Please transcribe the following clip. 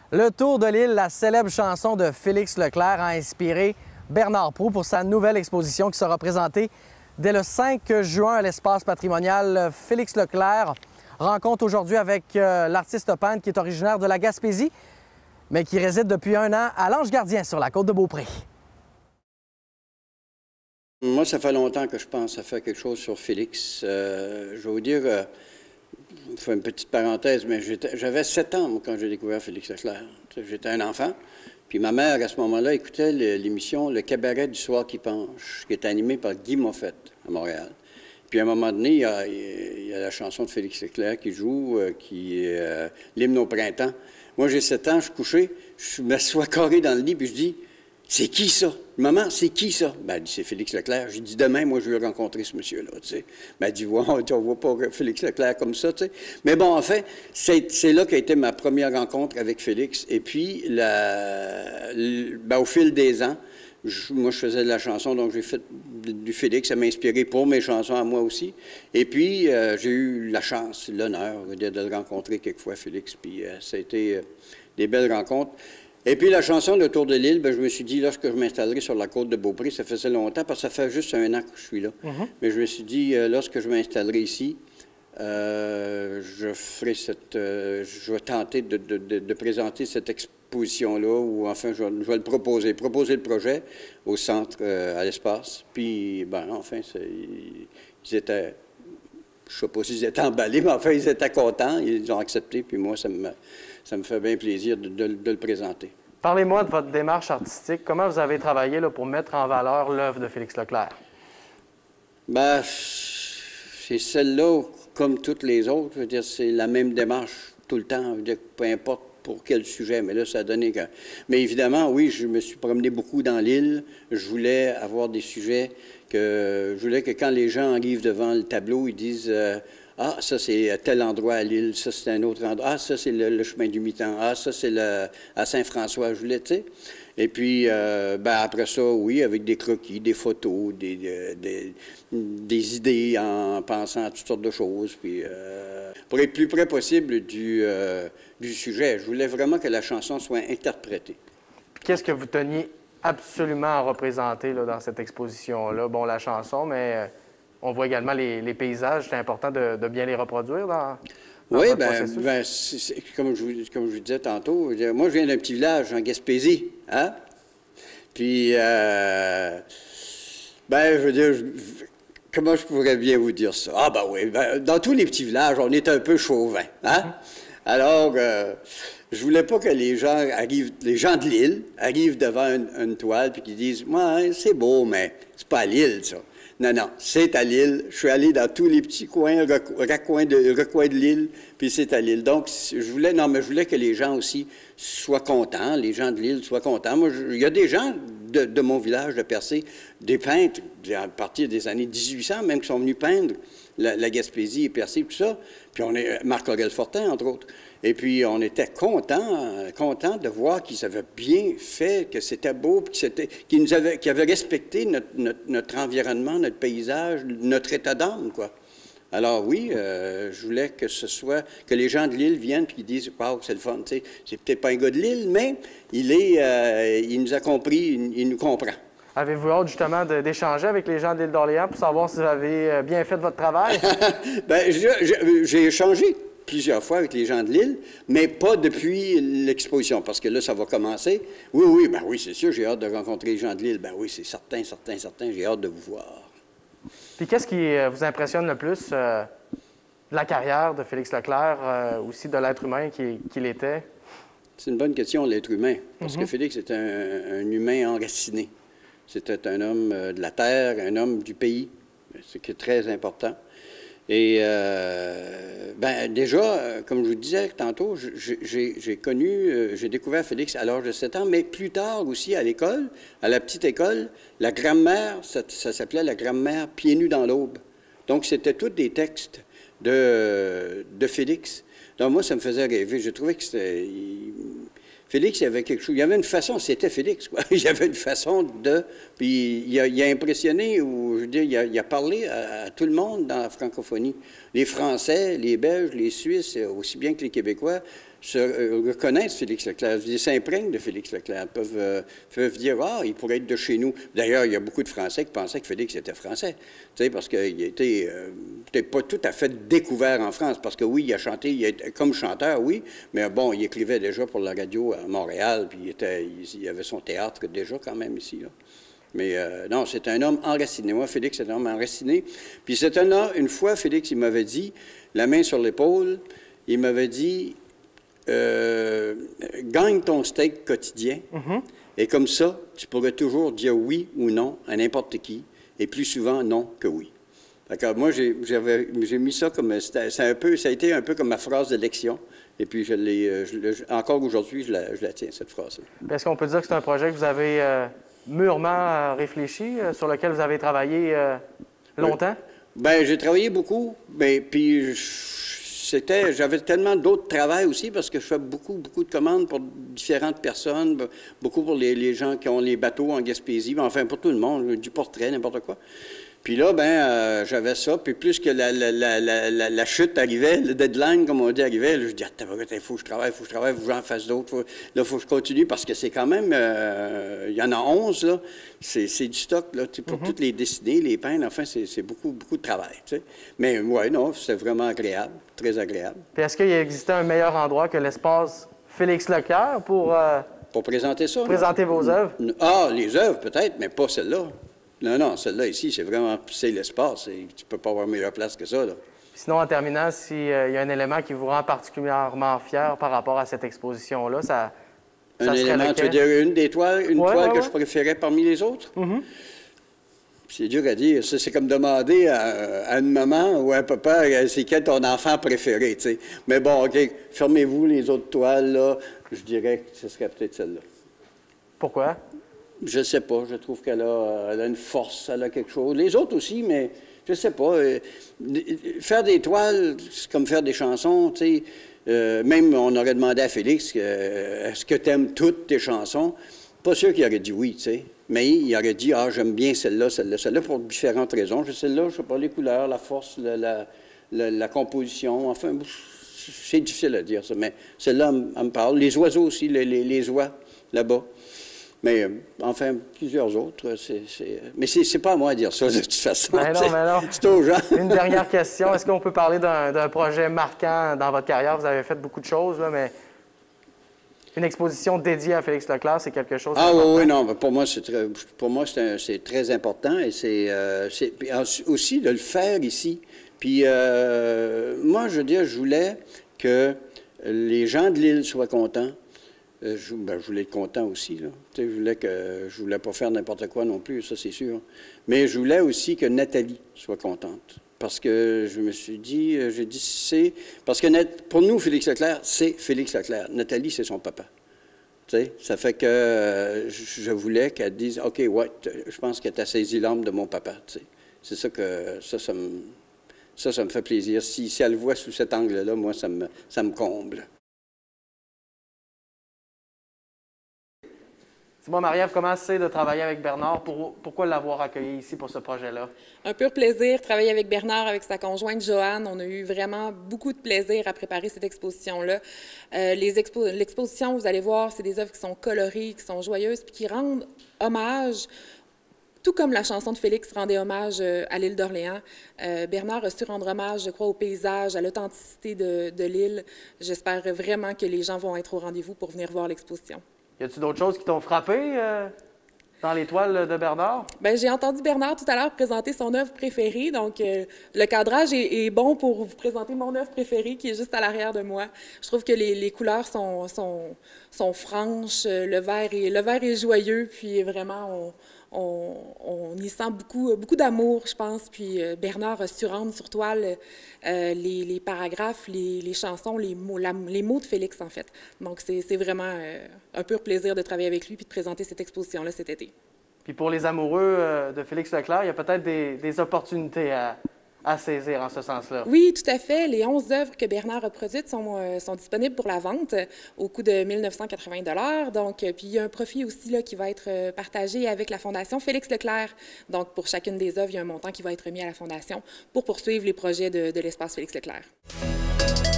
Le Tour de l'île, la célèbre chanson de Félix Leclerc a inspiré Bernard Proulx pour sa nouvelle exposition qui sera présentée dès le 5 juin à l'espace patrimonial. Félix Leclerc rencontre aujourd'hui avec l'artiste peintre qui est originaire de la Gaspésie, mais qui réside depuis un an à l'Ange-Gardien sur la côte de Beaupré. Moi, ça fait longtemps que je pense à faire quelque chose sur Félix. Je vais vous dire, je fais une petite parenthèse, mais j'avais 7 ans moi, quand j'ai découvert Félix Leclerc. J'étais un enfant. Puis ma mère, à ce moment-là, écoutait l'émission Le Cabaret du soir qui penche, qui est animée par Guy Moffett à Montréal. Puis à un moment donné, il y a la chanson de Félix Leclerc qui joue, qui est l'hymne au printemps. Moi, j'ai 7 ans, je suis couché, je m'assois carré dans le lit, puis je dis « C'est qui ça? Maman, c'est qui ça? » Ben, elle dit « C'est Félix Leclerc. » J'ai dit « Demain, moi, je vais rencontrer ce monsieur-là, tu sais. » Ben, elle dit « Ouais, on voit pas Félix Leclerc comme ça, tu sais. » Mais bon, en fait, c'est là qu'a été ma première rencontre avec Félix. Et puis, ben, au fil des ans, moi, je faisais de la chanson, donc j'ai fait du Félix. Ça m'a inspiré pour mes chansons à moi aussi. Et puis, j'ai eu la chance, l'honneur de le rencontrer quelquefois, Félix. Puis, ça a été des belles rencontres. Et puis, la chanson de Tour de l'île, ben, je me suis dit, lorsque je m'installerai sur la côte de Beaupré, ça faisait longtemps, parce que ça fait juste un an que je suis là. Mais je me suis dit, lorsque je m'installerai ici, je vais tenter de présenter cette exposition-là, ou enfin, je vais le proposer le projet au centre, à l'espace. Puis, ben, enfin, ils étaient, je ne sais pas s'ils étaient emballés, mais enfin, ils étaient contents, ils ont accepté, puis moi, ça me fait bien plaisir de le présenter. Parlez-moi de votre démarche artistique. Comment vous avez travaillé là, pour mettre en valeur l'œuvre de Félix Leclerc? Bien, c'est celle-là, comme toutes les autres. Je veux dire, c'est la même démarche tout le temps. Je veux dire, peu importe pour quel sujet, mais là, ça a donné que... Mais évidemment, oui, je me suis promené beaucoup dans l'île. Je voulais avoir des sujets je voulais que quand les gens arrivent devant le tableau, ils disent... Ah, ça, c'est tel endroit à l'île, ça, c'est un autre endroit. Ah, ça, c'est le chemin du mi-temps. Ah, ça, c'est à Saint-François, je voulais, tu sais. Et puis, ben, après ça, oui, avec des croquis, des photos, des idées en pensant à toutes sortes de choses. Puis, pour être plus près possible du sujet, je voulais vraiment que la chanson soit interprétée. Qu'est-ce que vous teniez absolument à représenter là, dans cette exposition-là? Bon, la chanson, mais... On voit également les paysages. C'est important de bien les reproduire dans oui, votre bien, comme je vous disais tantôt, moi, je viens d'un petit village en Gaspésie, hein? Puis, ben, je veux dire, comment je pourrais bien vous dire ça? Ah, ben oui, ben, dans tous les petits villages, on est un peu chauvin, hein? Alors, je voulais pas que les gens de l'île arrivent devant une toile puis qu'ils disent « Ouais, c'est beau, mais c'est pas à l'île, ça. » Non, non, c'est à l'île. Je suis allé dans tous les petits coins, recoins de l'île, puis c'est à l'île. Donc, je voulais que les gens aussi soient contents, les gens de l'île soient contents. Moi, il y a des gens de mon village de Percé, des peintres, à partir des années 1800 même, qui sont venus peindre la Gaspésie et Percé, tout ça. Puis on est Marc-Aurèle Fortin, entre autres. Et puis, on était contents de voir qu'ils avaient bien fait, que c'était beau, qu'ils avaient respecté notre environnement, notre paysage, notre état d'âme, quoi. Alors oui, je voulais que les gens de l'île viennent et qu'ils disent « Wow, c'est le fun, tu sais, c'est peut-être pas un gars de l'île, mais il nous a compris, il nous comprend. » Avez-vous hâte justement d'échanger avec les gens de l'île d'Orléans pour savoir si vous avez bien fait votre travail? Bien, j'ai échangé plusieurs fois avec les gens de l'île, mais pas depuis l'exposition, parce que là, ça va commencer. Oui, ben oui, c'est sûr, j'ai hâte de rencontrer les gens de l'île. Ben oui, c'est certain, j'ai hâte de vous voir. Puis qu'est-ce qui vous impressionne le plus de la carrière de Félix Leclerc, aussi de l'être humain qu'il était? C'est une bonne question, l'être humain, parce que Félix était un humain enraciné. C'était un homme de la terre, un homme du pays, ce qui est très important. Et ben déjà, comme je vous disais tantôt, j'ai découvert Félix à l'âge de 7 ans, mais plus tard aussi à l'école, à la petite école, la grammaire, ça s'appelait la grammaire pieds nus dans l'aube. Donc, c'était tous des textes de Félix. Donc, moi, ça me faisait rêver. Je trouvais que c'était... Félix, il y avait quelque chose, il y avait une façon, c'était Félix, quoi. Il y avait une façon de... Puis il a impressionné, ou je veux dire, il a parlé à tout le monde dans la francophonie. Les Français, les Belges, les Suisses, aussi bien que les Québécois, reconnaissent Félix Leclerc. Ils s'imprègnent de Félix Leclerc, peuvent dire « Ah, il pourrait être de chez nous ». D'ailleurs, il y a beaucoup de Français qui pensaient que Félix était français, parce qu'il était peut-être pas tout à fait découvert en France, parce que oui, il a chanté, comme chanteur, oui, mais bon, il écrivait déjà pour la radio à Montréal, puis il avait son théâtre déjà quand même ici, là. Mais non, c'est un homme enraciné. Moi, Félix, c'est un homme enraciné. Puis c'est un homme, une fois, Félix, il m'avait dit, la main sur l'épaule, il m'avait dit, gagne ton steak quotidien, et comme ça, tu pourrais toujours dire oui ou non à n'importe qui, et plus souvent non que oui. D'accord. Moi, j'ai mis ça comme, ça a été un peu comme ma phrase d'élection, et puis encore aujourd'hui, je la tiens, cette phrase-là. Est-ce qu'on peut dire que c'est un projet que vous avez mûrement réfléchi, sur lequel vous avez travaillé longtemps? Bien, j'ai travaillé beaucoup, mais puis j'avais tellement d'autres travails aussi parce que je fais beaucoup de commandes pour différentes personnes, beaucoup pour les gens qui ont les bateaux en Gaspésie, enfin pour tout le monde, du portrait, n'importe quoi. Puis là, j'avais ça, puis plus que la chute arrivait, le deadline, comme on dit, arrivait, là, je dis, il faut que je travaille, il faut que j'en fasse d'autres, là, il faut que je continue, parce que c'est quand même, il y en a 11, là, c'est du stock, là, pour toutes les dessiner, les peindre, enfin, c'est beaucoup de travail, tu sais. Mais, ouais, non, c'est vraiment agréable, très agréable. Puis est-ce qu'il existait un meilleur endroit que l'espace Félix Leclerc pour présenter ça? Présenter vos œuvres? Ah, les œuvres, peut-être, mais pas celle-là. Non, celle-là ici, c'est l'espace. Tu ne peux pas avoir meilleure place que ça, là. Sinon, en terminant, s'il y a un élément qui vous rend particulièrement fier par rapport à cette exposition-là, ça serait élément, lequel? tu veux dire une toile que je préférais parmi les autres? C'est dur à dire. Ça, c'est comme demander à une maman ou à un papa, c'est quel ton enfant préféré, tu sais. Mais bon, OK, fermez-vous les autres toiles, là. Je dirais que ce serait peut-être celle-là. Pourquoi? Je ne sais pas. Je trouve qu'elle a une force, elle a quelque chose. Les autres aussi, mais je ne sais pas. Faire des toiles, c'est comme faire des chansons, tu sais. Même, on aurait demandé à Félix, est-ce que tu aimes toutes tes chansons? Pas sûr qu'il aurait dit oui, tu sais. Mais il aurait dit, ah, j'aime bien celle-là, pour différentes raisons. Celle-là, je ne sais pas, les couleurs, la force, la composition, enfin, c'est difficile à dire ça. Mais celle-là, elle me parle. Les oiseaux aussi, les oies, là-bas. Mais, enfin, plusieurs autres, mais c'est pas à moi à dire ça, de toute façon. Mais non. C'est aux gens. Une dernière question. Est-ce qu'on peut parler d'un projet marquant dans votre carrière? Vous avez fait beaucoup de choses, là, mais une exposition dédiée à Félix Leclerc, c'est quelque chose d'important? Oui, non. Pour moi, c'est très important. Et c'est aussi de le faire ici. Puis, moi, je veux dire, je voulais que les gens de l'île soient contents. Je voulais être content aussi, là. Je voulais pas faire n'importe quoi non plus, ça c'est sûr. Mais je voulais aussi que Nathalie soit contente. Parce que je me suis dit, parce que pour nous, Félix Leclerc, c'est Félix Leclerc. Nathalie, c'est son papa. Tu sais, ça fait que je voulais qu'elle dise, OK, ouais, je pense que tu as saisi l'âme de mon papa. Tu sais. C'est ça que ça me fait plaisir. Si elle le voit sous cet angle-là, moi, ça me comble. Dis-moi, Marie-Ève, comment c'est de travailler avec Bernard? Pourquoi l'avoir accueilli ici pour ce projet-là? Un pur plaisir, travailler avec Bernard, avec sa conjointe Joanne. On a eu vraiment beaucoup de plaisir à préparer cette exposition-là. L'exposition, vous allez voir, c'est des œuvres qui sont colorées, qui sont joyeuses, puis qui rendent hommage, tout comme la chanson de Félix rendait hommage à l'île d'Orléans. Bernard a su rendre hommage, je crois, au paysage, à l'authenticité de l'île. J'espère vraiment que les gens vont être au rendez-vous pour venir voir l'exposition. Y a-t-il d'autres choses qui t'ont frappé dans les toiles de Bernard? Bien, j'ai entendu Bernard tout à l'heure présenter son œuvre préférée, donc le cadrage est bon pour vous présenter mon œuvre préférée qui est juste à l'arrière de moi. Je trouve que les couleurs sont franches, le vert est joyeux, puis vraiment on y sent beaucoup d'amour, je pense. Puis Bernard a su rendre sur toile les paragraphes, les chansons, les mots de Félix, en fait. Donc, c'est vraiment un pur plaisir de travailler avec lui puis de présenter cette exposition-là cet été. Puis pour les amoureux de Félix Leclerc, il y a peut-être des opportunités à saisir en ce sens-là. Oui, tout à fait. Les 11 œuvres que Bernard a produites sont disponibles pour la vente au coût de 1 980 $. Donc, puis il y a un profit aussi là, qui va être partagé avec la Fondation Félix Leclerc. Donc, pour chacune des œuvres, il y a un montant qui va être remis à la Fondation pour poursuivre les projets de l'espace Félix Leclerc.